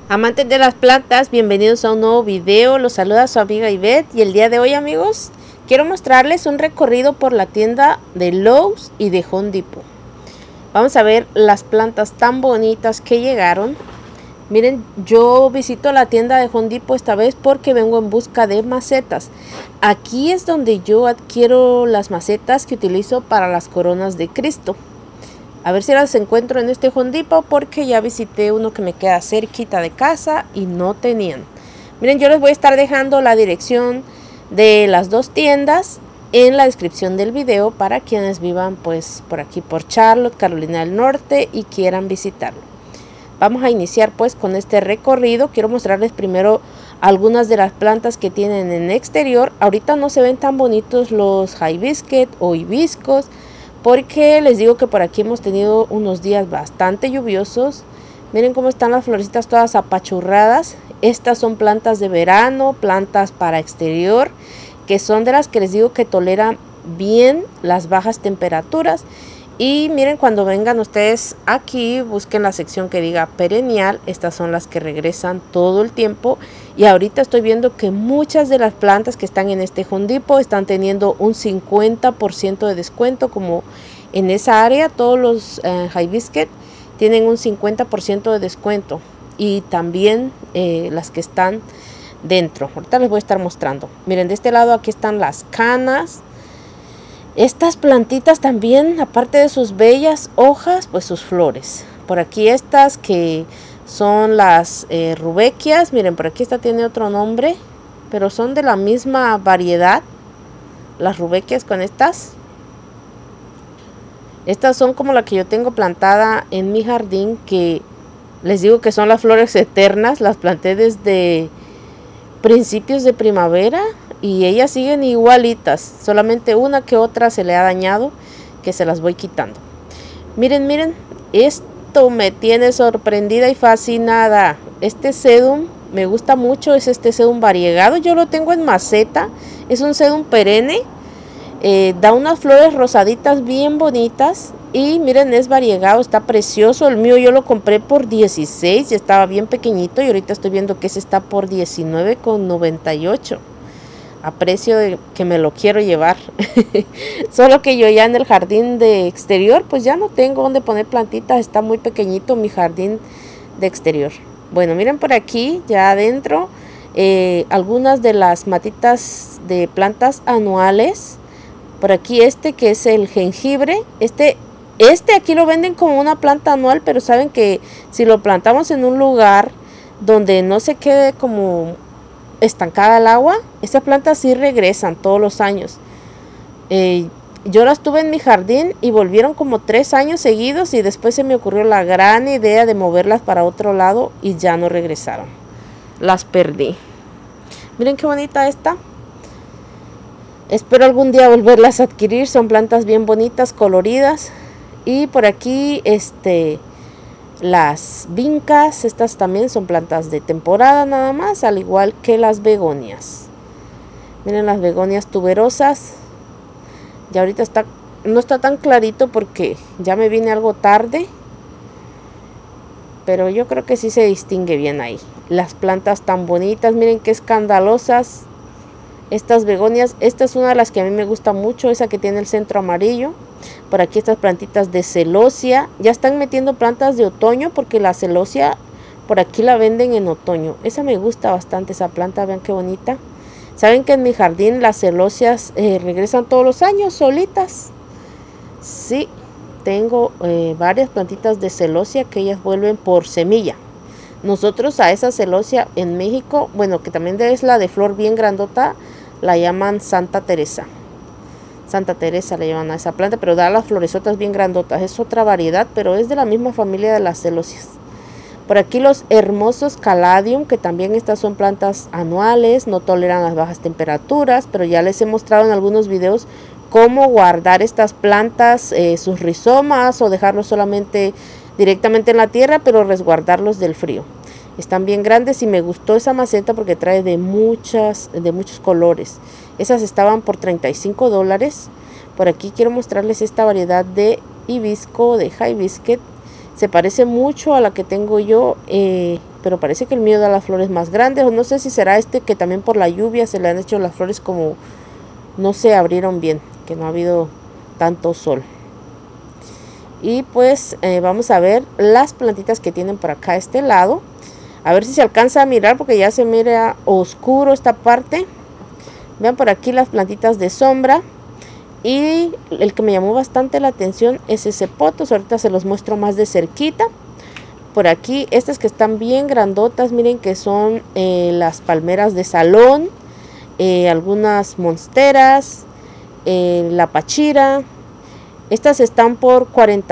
Amantes de las plantas, bienvenidos a un nuevo video. Los saluda su amiga Ivette y el día de hoy, amigos, quiero mostrarles un recorrido por la tienda de Lowe's y de Home Depot. Vamos a ver las plantas tan bonitas que llegaron. Miren, yo visito la tienda de Home Depot esta vez porque vengo en busca de macetas. Aquí es donde yo adquiero las macetas que utilizo para las coronas de Cristo. A ver si las encuentro en este Home Depot porque ya visité uno que me queda cerquita de casa y no tenían. Miren, yo les voy a estar dejando la dirección de las dos tiendas en la descripción del video para quienes vivan pues por aquí por Charlotte, Carolina del Norte y quieran visitarlo. Vamos a iniciar pues con este recorrido. Quiero mostrarles primero algunas de las plantas que tienen en exterior. Ahorita no se ven tan bonitos los hibiscus o hibiscos, porque les digo que por aquí hemos tenido unos días bastante lluviosos. Miren cómo están las florecitas todas apachurradas. Estas son plantas de verano, plantas para exterior, que son de las que les digo que toleran bien las bajas temperaturas. Y miren, cuando vengan ustedes aquí, busquen la sección que diga perennial. Estas son las que regresan todo el tiempo. Y ahorita estoy viendo que muchas de las plantas que están en este Home Depot están teniendo un 50% de descuento. Como en esa área, todos los hibiscus tienen un 50% de descuento. Y también las que están dentro. Ahorita les voy a estar mostrando. Miren, de este lado aquí están las canas. Estas plantitas también, aparte de sus bellas hojas, pues sus flores. Por aquí estas que son las rudbeckias. Miren, por aquí esta tiene otro nombre, pero son de la misma variedad. Las rudbeckias con estas. Estas son como la que yo tengo plantada en mi jardín, que les digo que son las flores eternas. Las planté desde principios de primavera. Y ellas siguen igualitas, solamente una que otra se le ha dañado, que se las voy quitando. Miren, miren, esto me tiene sorprendida y fascinada. Este sedum me gusta mucho, es este sedum variegado. Yo lo tengo en maceta, es un sedum perenne. Da unas flores rosaditas bien bonitas. Y miren, es variegado, está precioso. El mío yo lo compré por 16 y estaba bien pequeñito. Y ahorita estoy viendo que ese está por 19,98. A precio de que me lo quiero llevar. Solo que yo ya en el jardín de exterior pues ya no tengo donde poner plantitas. Está muy pequeñito mi jardín de exterior. Bueno, miren por aquí ya adentro algunas de las matitas de plantas anuales. Por aquí este que es el jengibre. Este aquí lo venden como una planta anual, pero saben que si lo plantamos en un lugar donde no se quede como estancada el agua, estas plantas sí regresan todos los años. Yo las tuve en mi jardín y volvieron como 3 años seguidos, y después se me ocurrió la gran idea de moverlas para otro lado y ya no regresaron. Las perdí. Miren qué bonita esta. Espero algún día volverlas a adquirir. Son plantas bien bonitas, coloridas. Y por aquí las vincas, estas también son plantas de temporada nada más, al igual que las begonias. Miren las begonias tuberosas. Ya ahorita no está tan clarito porque ya me vine algo tarde, pero yo creo que sí se distingue bien ahí. Las plantas tan bonitas, miren qué escandalosas estas begonias. Esta es una de las que a mí me gusta mucho, esa que tiene el centro amarillo. Por aquí estas plantitas de celosia. Ya están metiendo plantas de otoño porque la celosia por aquí la venden en otoño. Esa me gusta bastante, esa planta. Vean qué bonita. Saben que en mi jardín las celosias regresan todos los años solitas. Sí, tengo varias plantitas de celosia que ellas vuelven por semilla. Nosotros a esa celosia en México, bueno, que también es la de flor bien grandota, la llaman Santa Teresa. Santa Teresa le llaman a esa planta, pero da las floresotas bien grandotas. Es otra variedad, pero es de la misma familia de las celosias. Por aquí los hermosos caladium, que también estas son plantas anuales, no toleran las bajas temperaturas, pero ya les he mostrado en algunos videos cómo guardar estas plantas, sus rizomas, o dejarlos solamente directamente en la tierra, pero resguardarlos del frío. Están bien grandes y me gustó esa maceta porque trae de muchos colores. Esas estaban por $35. Por aquí quiero mostrarles esta variedad de hibisco, de hibiscus. Se parece mucho a la que tengo yo, pero parece que el mío da las flores más grandes. O no sé si será este que también por la lluvia se le han hecho las flores como no se abrieron bien, que no ha habido tanto sol. Y pues vamos a ver las plantitas que tienen por acá a este lado. A ver si se alcanza a mirar porque ya se mira oscuro esta parte. Vean por aquí las plantitas de sombra. Y el que me llamó bastante la atención es ese potos. Ahorita se los muestro más de cerquita. Por aquí, estas que están bien grandotas, miren que son las palmeras de salón. Algunas monsteras, la pachira. Estas están por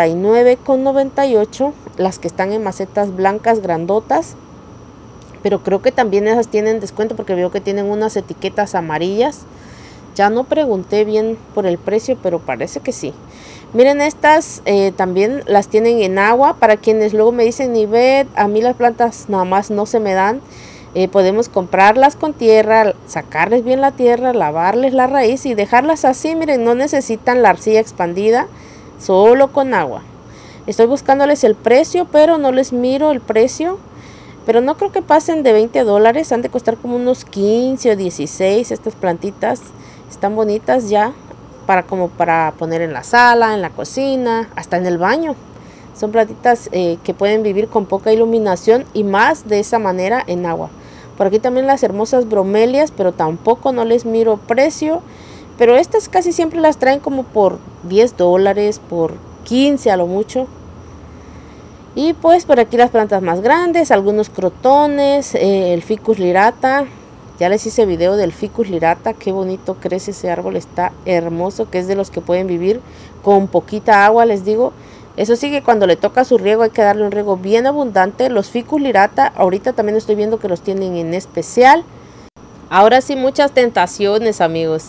$49,98. Las que están en macetas blancas grandotas. Pero creo que también esas tienen descuento porque veo que tienen unas etiquetas amarillas. Ya no pregunté bien por el precio, pero parece que sí. Miren, estas también las tienen en agua. Para quienes luego me dicen, Ivette, a mí las plantas nada más no se me dan. Podemos comprarlas con tierra, sacarles bien la tierra, lavarles la raíz y dejarlas así. Miren, no necesitan la arcilla expandida, solo con agua. Estoy buscándoles el precio, pero no les miro el precio. Pero no creo que pasen de $20. Han de costar como unos 15 o 16 estas plantitas. Están bonitas ya como para poner en la sala, en la cocina, hasta en el baño. Son plantitas que pueden vivir con poca iluminación y más de esa manera en agua. Por aquí también las hermosas bromelias, pero tampoco no les miro precio. Pero estas casi siempre las traen como por $10, por 15 a lo mucho. Y pues por aquí las plantas más grandes, algunos crotones, el ficus lirata. Ya les hice video del ficus lirata, qué bonito crece ese árbol, está hermoso, que es de los que pueden vivir con poquita agua, les digo. Eso sí que cuando le toca su riego hay que darle un riego bien abundante. Los ficus lirata, ahorita también estoy viendo que los tienen en especial. Ahora sí, muchas tentaciones, amigos.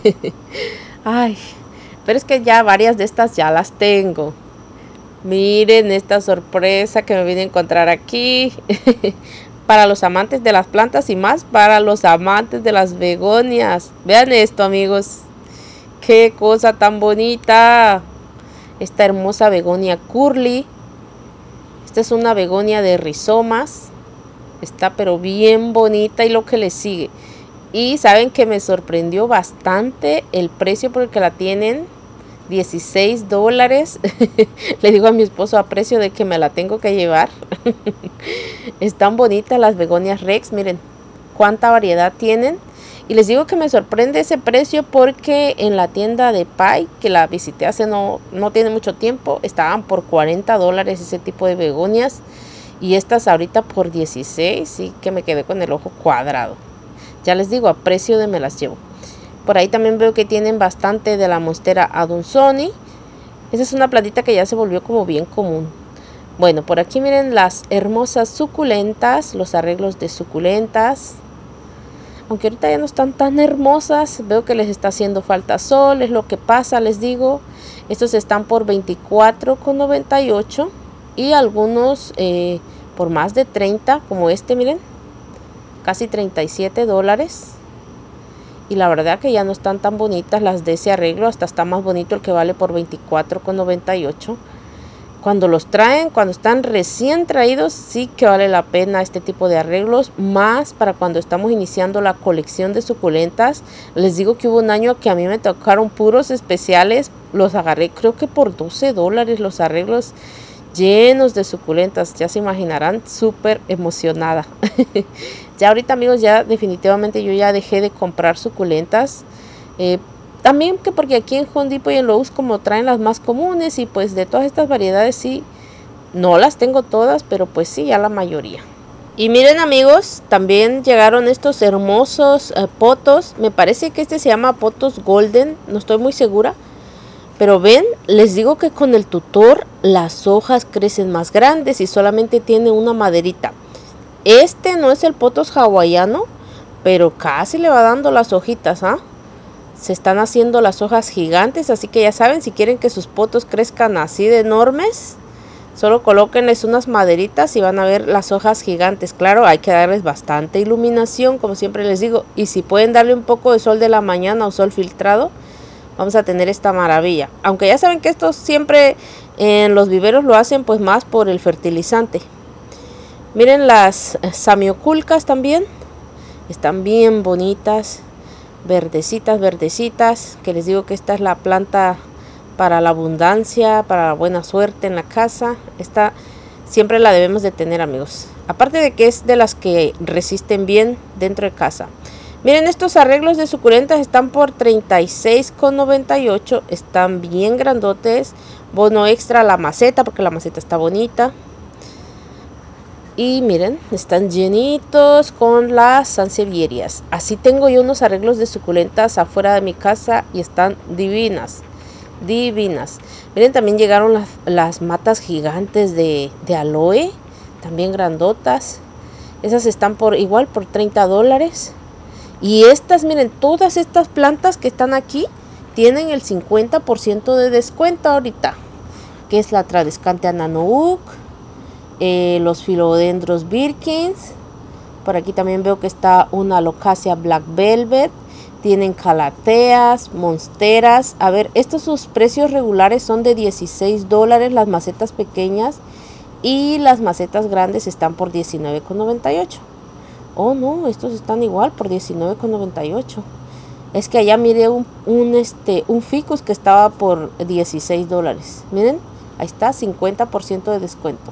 Ay, pero es que ya varias de estas ya las tengo. Miren esta sorpresa que me vine a encontrar aquí. Para los amantes de las plantas y más para los amantes de las begonias. Vean esto, amigos. Qué cosa tan bonita. Esta hermosa begonia curly. Esta es una begonia de rizomas. Está pero bien bonita y lo que le sigue. Y saben que me sorprendió bastante el precio porque la tienen $16. Le digo a mi esposo a precio de que me la tengo que llevar. Están bonitas las begonias rex. Miren cuánta variedad tienen. Y les digo que me sorprende ese precio porque en la tienda de Pai, que la visité hace no tiene mucho tiempo, estaban por $40 ese tipo de begonias. Y estas ahorita por 16. Sí que me quedé con el ojo cuadrado. Ya les digo, a precio de me las llevo. Por ahí también veo que tienen bastante de la monstera Adansonii. Esa es una plantita que ya se volvió como bien común. Bueno, por aquí miren las hermosas suculentas, los arreglos de suculentas. Aunque ahorita ya no están tan hermosas, veo que les está haciendo falta sol, es lo que pasa, les digo. Estos están por $24,98 y algunos por más de 30, como este, miren, casi $37. Y la verdad que ya no están tan bonitas las de ese arreglo, hasta está más bonito el que vale por $24,98. Cuando los traen, cuando están recién traídos, sí que vale la pena este tipo de arreglos, más para cuando estamos iniciando la colección de suculentas. Les digo que hubo un año que a mí me tocaron puros especiales, los agarré creo que por $12 los arreglos llenos de suculentas. Ya se imaginarán, súper emocionada. Ya ahorita, amigos, ya definitivamente yo ya dejé de comprar suculentas. También que porque aquí en Home Depot y en Lowe's como traen las más comunes y pues de todas estas variedades sí, no las tengo todas, pero pues sí, ya la mayoría. Y miren, amigos, también llegaron estos hermosos potos. Me parece que este se llama potos golden, no estoy muy segura. Pero ven, les digo que con el tutor las hojas crecen más grandes y solamente tiene una maderita. Este no es el potos hawaiano, pero casi le va dando las hojitas, ¿ah? Se están haciendo las hojas gigantes, así que ya saben, si quieren que sus potos crezcan así de enormes, solo colóquenles unas maderitas y van a ver las hojas gigantes. Claro, hay que darles bastante iluminación, como siempre les digo, y si pueden darle un poco de sol de la mañana o sol filtrado, vamos a tener esta maravilla. Aunque ya saben que esto siempre en los viveros lo hacen pues más por el fertilizante. Miren las samioculcas también. Están bien bonitas. Verdecitas, verdecitas. Que les digo que esta es la planta para la abundancia, para la buena suerte en la casa. Esta siempre la debemos de tener, amigos. Aparte de que es de las que resisten bien dentro de casa. Miren, estos arreglos de suculentas están por $36,98. Están bien grandotes. Bono extra la maceta, porque la maceta está bonita. Y miren, están llenitos con las sansevierias. Así tengo yo unos arreglos de suculentas afuera de mi casa y están divinas. Divinas. Miren, también llegaron las matas gigantes de aloe. También grandotas. Esas están por igual por $30. Y estas, miren, todas estas plantas que están aquí tienen el 50% de descuento ahorita. Que es la Tradescantia Nanook, los filodendros Birkins. Por aquí también veo que está una Alocasia Black Velvet. Tienen calateas, monsteras. A ver, estos sus precios regulares son de $16 las macetas pequeñas. Y las macetas grandes están por $19,98. Oh no, estos están igual por $19,98. Es que allá miré un ficus que estaba por $16. Miren, ahí está, 50% de descuento.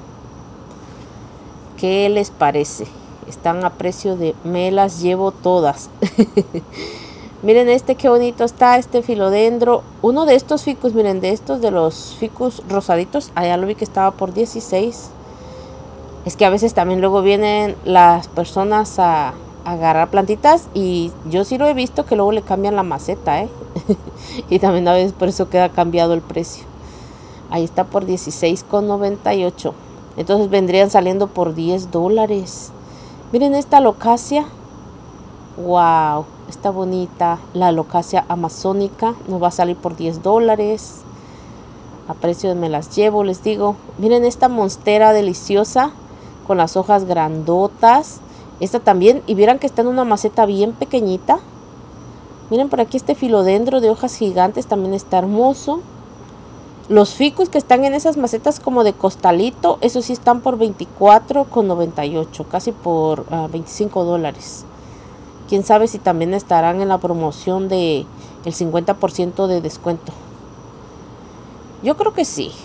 ¿Qué les parece? Están a precio de me las llevo todas. Miren qué bonito está este filodendro. Uno de estos ficus, miren, de estos de los ficus rosaditos, allá lo vi que estaba por 16. Es que a veces también luego vienen las personas a agarrar plantitas y yo sí lo he visto que luego le cambian la maceta, y también a veces por eso queda cambiado el precio. Ahí está por $16,98. Entonces vendrían saliendo por $10. Miren esta alocasia. Wow, está bonita. La alocasia amazónica nos va a salir por $10. A precio de me las llevo, les digo. Miren esta monstera deliciosa con las hojas grandotas. Esta también, y vieran que está en una maceta bien pequeñita. Miren por aquí este filodendro de hojas gigantes también está hermoso. Los ficus que están en esas macetas como de costalito, esos sí están por $24,98, casi por $25. Quién sabe si también estarán en la promoción de el 50% de descuento. Yo creo que sí.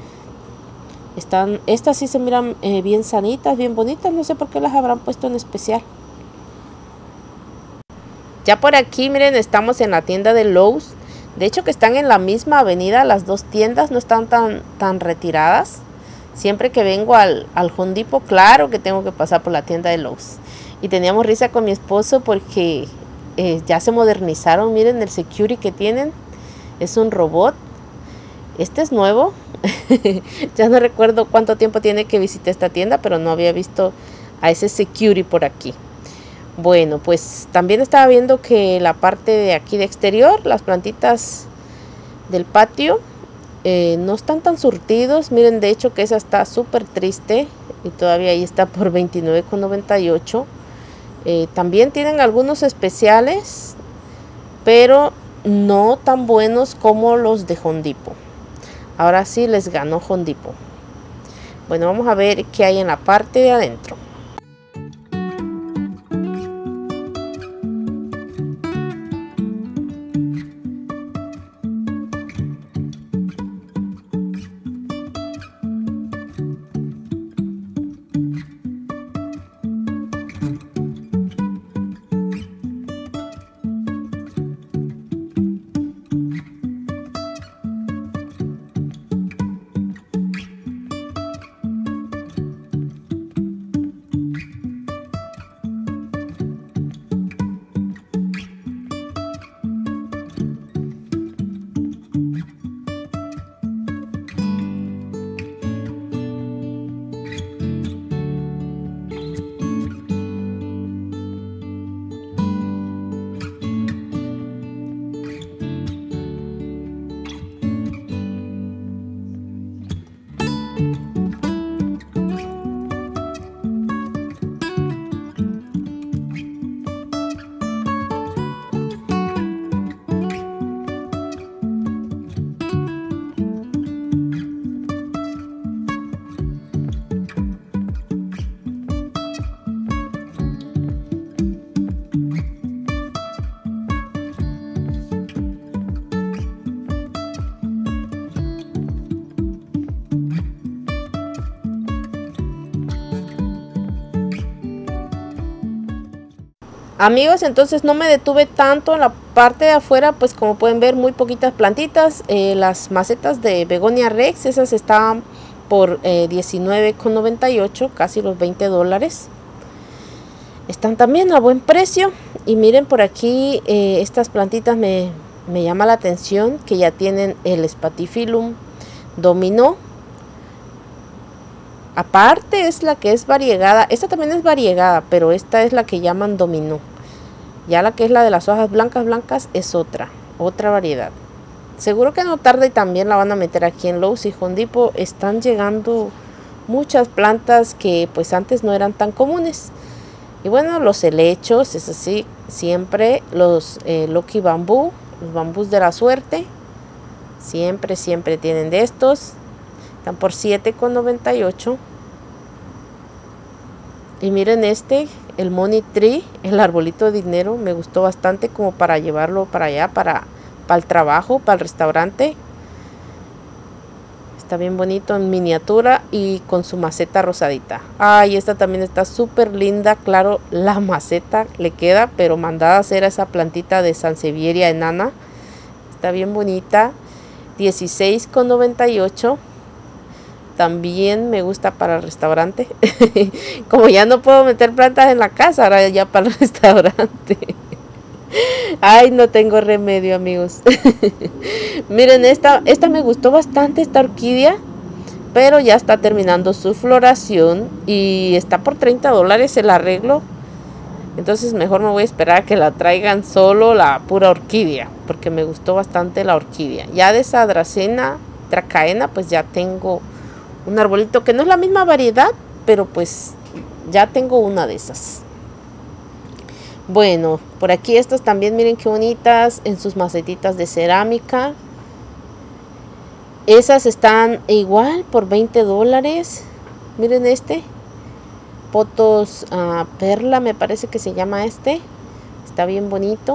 Estas sí se miran bien sanitas, bien bonitas. No sé por qué las habrán puesto en especial. Ya por aquí, miren, estamos en la tienda de Lowe's. De hecho que están en la misma avenida las dos tiendas. No están tan retiradas. Siempre que vengo al Home Depot, claro que tengo que pasar por la tienda de Lowe's. Y teníamos risa con mi esposo porque ya se modernizaron. Miren el security que tienen. Es un robot. Este es nuevo. Ya no recuerdo cuánto tiempo tiene que visité esta tienda, pero no había visto a ese security por aquí. Bueno, pues también estaba viendo que la parte de aquí de exterior, las plantitas del patio, no están tan surtidos. Miren, de hecho que esa está súper triste y todavía ahí está por $29,98. También tienen algunos especiales, pero no tan buenos como los de Home Depot. Ahora sí les ganó Home Depot. Bueno, vamos a ver qué hay en la parte de adentro. Amigos, entonces no me detuve tanto en la parte de afuera, pues como pueden ver muy poquitas plantitas. Las macetas de Begonia Rex, esas estaban por $19,98, casi los $20. Están también a buen precio. Y miren por aquí, estas plantitas me llama la atención, que ya tienen el Spathiphyllum dominó. Aparte es la que es variegada, esta también es variegada, pero esta es la que llaman dominó. Ya la que es la de las hojas blancas es otra variedad. Seguro que no tarde y también la van a meter aquí en Lowe's y Home Depot. Están llegando muchas plantas que pues antes no eran tan comunes. Y bueno, los helechos, es así, siempre los Lucky Bamboo, los bambús de la suerte. Siempre tienen de estos. Están por $7,98. Y miren este, el Money Tree, el arbolito de dinero. Me gustó bastante como para llevarlo para allá, para el trabajo, para el restaurante. Está bien bonito en miniatura y con su maceta rosadita. Ay, esta también está súper linda. Claro, la maceta le queda, pero mandada a hacer a esa plantita de Sansevieria enana. Está bien bonita. $16,98. También me gusta para el restaurante. Como ya no puedo meter plantas en la casa, ahora ya para el restaurante. Ay, no tengo remedio, amigos. Miren, esta me gustó bastante, esta orquídea. Pero ya está terminando su floración y está por $30 el arreglo. Entonces mejor me voy a esperar a que la traigan solo la pura orquídea, porque me gustó bastante la orquídea. Ya de esa Dracena Tracaena pues ya tengo un arbolito que no es la misma variedad, pero pues ya tengo una de esas. Bueno, por aquí estas también miren qué bonitas en sus macetitas de cerámica. Esas están igual por $20. Miren este. Potos Perla me parece que se llama este. Está bien bonito.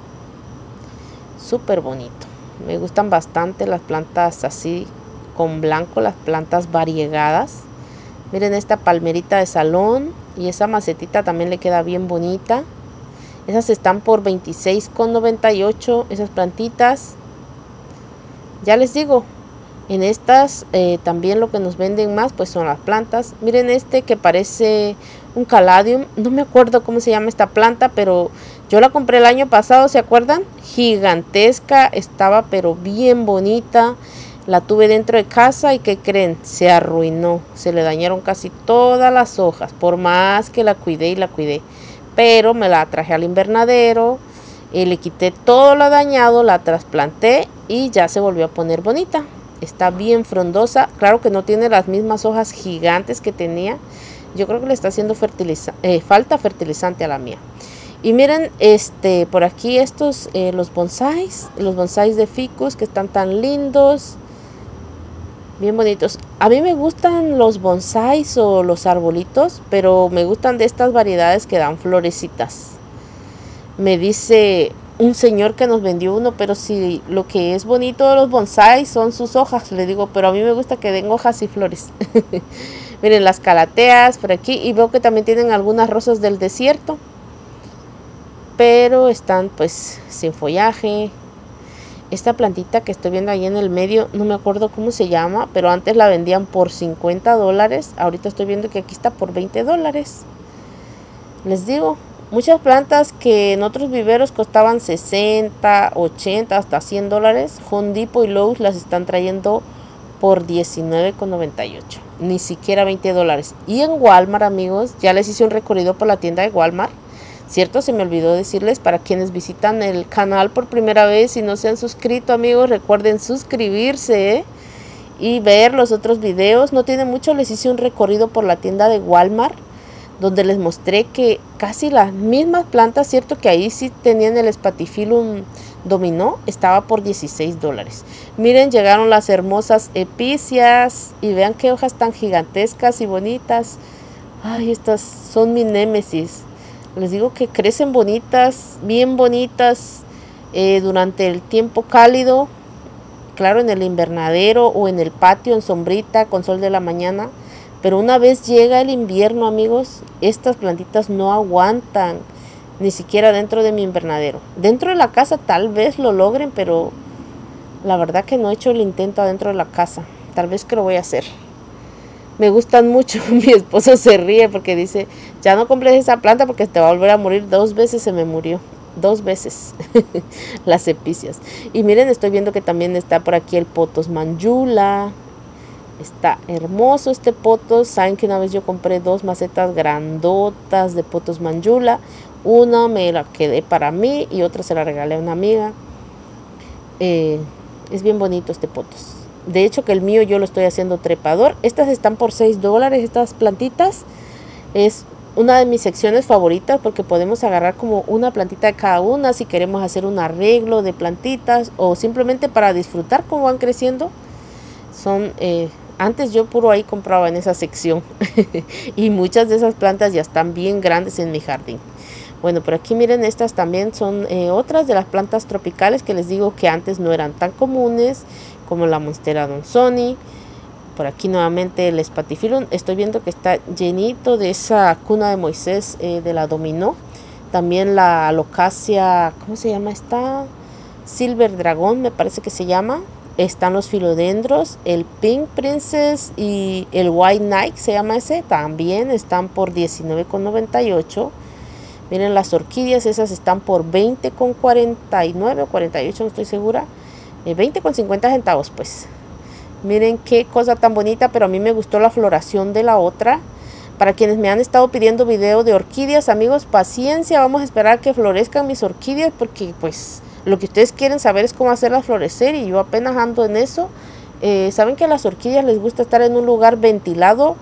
Súper bonito. Me gustan bastante las plantas así con blanco, las plantas variegadas. Miren esta palmerita de salón. Y esa macetita también le queda bien bonita. Esas están por $26,98. Esas plantitas. Ya les digo. En estas también lo que nos venden más pues son las plantas. Miren este que parece un caladium. No me acuerdo cómo se llama esta planta, pero yo la compré el año pasado, ¿se acuerdan? Gigantesca, estaba pero bien bonita. La tuve dentro de casa y ¿qué creen? Se arruinó. Se le dañaron casi todas las hojas, por más que la cuidé y la cuidé. Pero me la traje al invernadero, le quité todo lo dañado, la trasplanté y ya se volvió a poner bonita. Está bien frondosa. Claro que no tiene las mismas hojas gigantes que tenía. Yo creo que le está haciendo falta fertilizante a la mía. Y miren, por aquí estos, los bonsáis de ficus que están tan lindos. Bien bonitos. A mí me gustan los bonsáis o los arbolitos, pero me gustan de estas variedades que dan florecitas. Me dice un señor que nos vendió uno, pero si lo que es bonito de los bonsáis son sus hojas, le digo, pero a mí me gusta que den hojas y flores. Miren las calateas por aquí y veo que también tienen algunas rosas del desierto, pero están pues sin follaje. Esta plantita que estoy viendo ahí en el medio, no me acuerdo cómo se llama, pero antes la vendían por $50, ahorita estoy viendo que aquí está por $20. Les digo, muchas plantas que en otros viveros costaban 60, 80, hasta $100. Home Depot y Lowe's las están trayendo por $19,98. Ni siquiera $20. Y en Walmart, amigos, ya les hice un recorrido por la tienda de Walmart. Cierto, se me olvidó decirles, para quienes visitan el canal por primera vez y no se han suscrito, amigos, recuerden suscribirse y ver los otros videos. No tiene mucho, les hice un recorrido por la tienda de Walmart, donde les mostré que casi las mismas plantas, cierto que ahí sí tenían el Spathiphyllum dominó, estaba por $16. Miren, llegaron las hermosas epicias y vean qué hojas tan gigantescas y bonitas. Ay, estas son mi némesis. Les digo que crecen bonitas, bien bonitas durante el tiempo cálido. Claro, en el invernadero o en el patio, en sombrita, con sol de la mañana. Pero una vez llega el invierno, amigos, estas plantitas no aguantan. ni siquiera dentro de mi invernadero. Dentro de la casa tal vez lo logren, pero la verdad que no he hecho el intento adentro de la casa. Tal vez que lo voy a hacer. Me gustan mucho. Mi esposo se ríe porque dice, ya no compres esa planta porque te va a volver a morir. 2 veces se me murió. 2 veces. Las epicias. Y miren, estoy viendo que también está por aquí el potos manjula. Está hermoso este potos. Saben que una vez yo compré 2 macetas grandotas de potos manjula. Una me la quedé para mí y otra se la regalé a una amiga. Es bien bonito este potos. De hecho que el mío yo lo estoy haciendo trepador. Estas están por $6, estas plantitas. Es una de mis secciones favoritas porque podemos agarrar como una plantita de cada una si queremos hacer un arreglo de plantitas o simplemente para disfrutar cómo van creciendo. Son, antes yo puro ahí compraba en esa sección y muchas de esas plantas ya están bien grandes en mi jardín. Bueno, por aquí miren, estas también son otras de las plantas tropicales que les digo que antes no eran tan comunes, como la Monstera Donsoni. Por aquí nuevamente el Spathiphyllum. Estoy viendo que está llenito de esa cuna de Moisés de la dominó. También la alocasia, ¿cómo se llama esta? Silver Dragon, me parece que se llama. Están los filodendros, el Pink Princess y el White Knight, se llama ese. También están por $19,98. Miren las orquídeas, esas están por $20,49 o 48, no estoy segura. 20,50 centavos pues. Miren qué cosa tan bonita, pero a mí me gustó la floración de la otra. Para quienes me han estado pidiendo video de orquídeas, amigos, paciencia, vamos a esperar a que florezcan mis orquídeas porque pues lo que ustedes quieren saber es cómo hacerlas florecer y yo apenas ando en eso. Saben que a las orquídeas les gusta estar en un lugar ventilado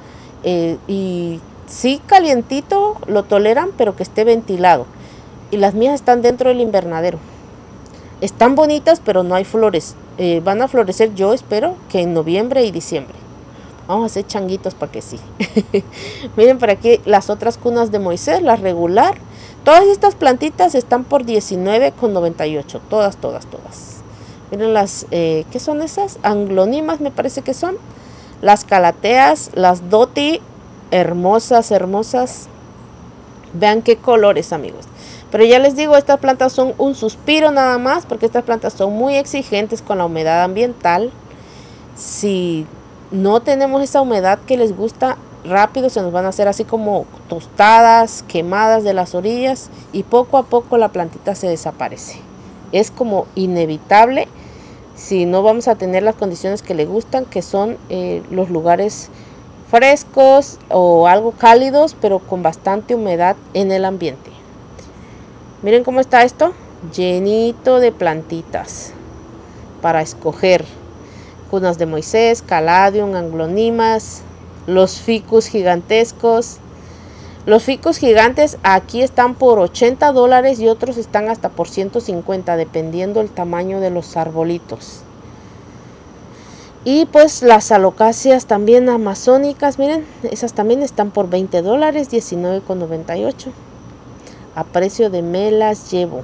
y sí calientito, lo toleran, pero que esté ventilado. Y las mías están dentro del invernadero. Están bonitas, pero no hay flores. Van a florecer, yo espero, que en noviembre y diciembre. Vamos a hacer changuitos para que sí. Miren por aquí las otras cunas de Moisés, las regular. Todas estas plantitas están por $19,98. Todas. Miren las, ¿qué son esas? Anglonimas me parece que son. Las calateas, las doti, hermosas. Vean qué colores, amigos. Pero ya les digo, estas plantas son un suspiro nada más, porque estas plantas son muy exigentes con la humedad ambiental. Si no tenemos esa humedad que les gusta, rápido se nos van a hacer así como tostadas, quemadas de las orillas y poco a poco la plantita se desaparece. Es como inevitable si no vamos a tener las condiciones que le gustan, que son los lugares frescos o algo cálidos, pero con bastante humedad en el ambiente. Miren cómo está esto, llenito de plantitas para escoger. Cunas de Moisés, caladium, anglonimas, los ficus gigantescos. Los ficus gigantes aquí están por $80 y otros están hasta por 150, dependiendo el tamaño de los arbolitos. Y pues las alocacias también amazónicas, miren, esas también están por $20, $19,98. A precio de me las llevo.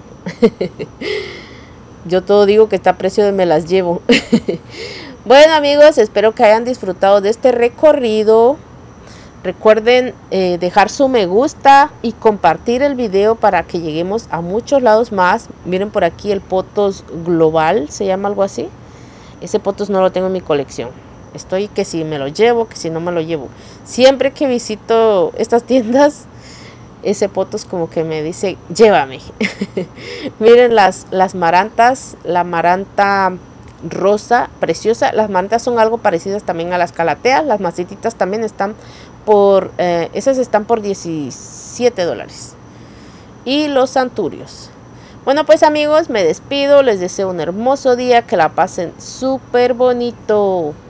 Yo todo digo que está a precio de me las llevo. Bueno, amigos, espero que hayan disfrutado de este recorrido. Recuerden dejar su me gusta y compartir el video para que lleguemos a muchos lados más. Miren por aquí el potos global, se llama algo así. Ese potos no lo tengo en mi colección. Estoy que si me lo llevo, que si no me lo llevo. Siempre que visito estas tiendas, ese potos como que me dice, llévame. Miren las marantas, la maranta rosa, preciosa. Las marantas son algo parecidas también a las calateas. Las macetitas también están por, esas están por $17. Y los anturios. Bueno, pues amigos, me despido. Les deseo un hermoso día. Que la pasen súper bonito.